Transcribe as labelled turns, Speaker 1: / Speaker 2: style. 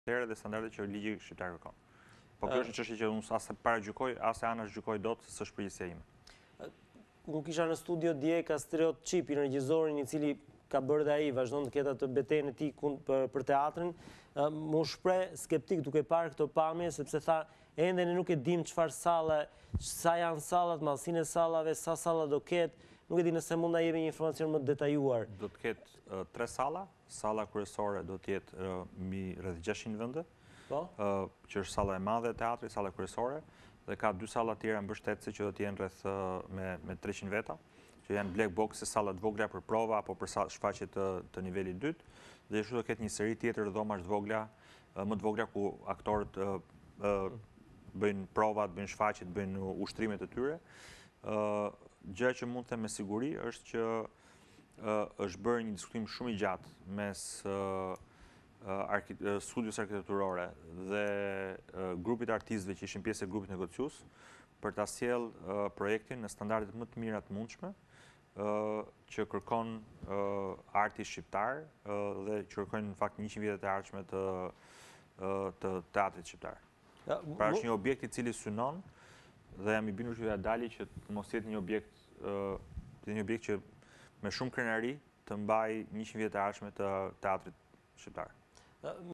Speaker 1: dhe standardet që ligji shqiptar kërkon. Po kjo është çështje që unë as paragjykoj, as e ana zgjykoj dot se është përgjegjësia ime.
Speaker 2: Unë kisha në studio dje ka stereotipin regjisorin i cili ka bërë dhe ai vazhdon të ketë atë betejën e tij për teatrin, më shpreh skeptik duke parë këto pamje sepse tha ende ne nuk e dim çfarë salle, sa janë sallat, mallsinë e sallave, sa salla do ketë. Nuk e di nëse mund na jepni një informacion më detajuar.
Speaker 1: Do të ketë 3 salla, salla kryesore do të jetë mbi rreth 600 vende.
Speaker 2: Po?
Speaker 1: Që është salla e madhe e teatrit, salla kryesore, dhe ka 2 salla tjera mbështetëse që do të jenë rreth me 300 veta, që janë black boxe, salla të vogla për prova apo për shfaqje të nivelit 2, dhe ashtu do ketë një seri tjetër dhomash të vogla, më të vogla ku aktorët bëjnë provat, bëjnë shfaqjet, bëjnë ushtrimet e tyre. Gjë që mund të them me siguri është që është bërë një diskutim shumë i gjatë mes studios arkitekturore dhe grupit artistëve që ishin pjesë e grupit negociues për ta sjellë projektin në standardet më të mira të mundshme që kërkon arti shqiptar dhe që kërkojnë në fakt 100 vjetet e ardhshme të teatrit shqiptar. Pra është një objekt i cili synon dhe jam i bindur që dali që mos jetë një objekt që me shumë krenari të mbaj 100 vjet e ardhshme të teatrit shqiptar.